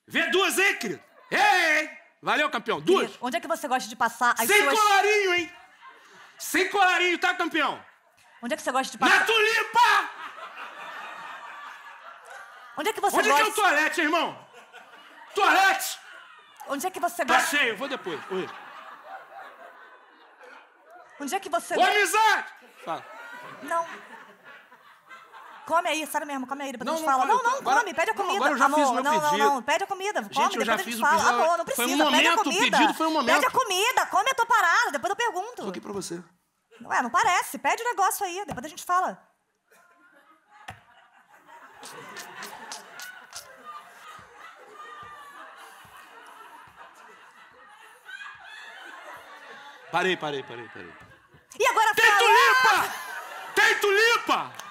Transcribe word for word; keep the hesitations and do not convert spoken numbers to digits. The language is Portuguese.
Vê duas aí, querido. Ei! Valeu, campeão. Duas. Querido, onde é que você gosta de passar as Sem suas... colarinho, hein? Sem colarinho, tá, campeão? Onde é que você gosta de passar... Na tulipa! Onde é que você Onde gosta... é que é o toalete, irmão? Toalete! Onde é que você Tá gosta... cheio, vou depois. Oi. Onde é que você... Ô, amizade! Fala. Não. Come aí, sério mesmo, come aí, depois Não, a gente não, fala. agora Não, eu não, tô- agora- come, pede a não, comida. agora eu já Amor, fiz o meu não, não, pedido. não, pede a comida, come, Gente, eu já depois a fiz gente o fala. pedido. Amor, não Foi precisa, um pede a momento, o comida. pedido foi um momento. Pede a comida, come a tua parada, depois eu pergunto. Tô aqui pra você. Ué, não parece, pede o negócio aí, depois a gente fala. Parei, parei, parei, parei. E agora Tem fala... tulipa! Tem tulipa!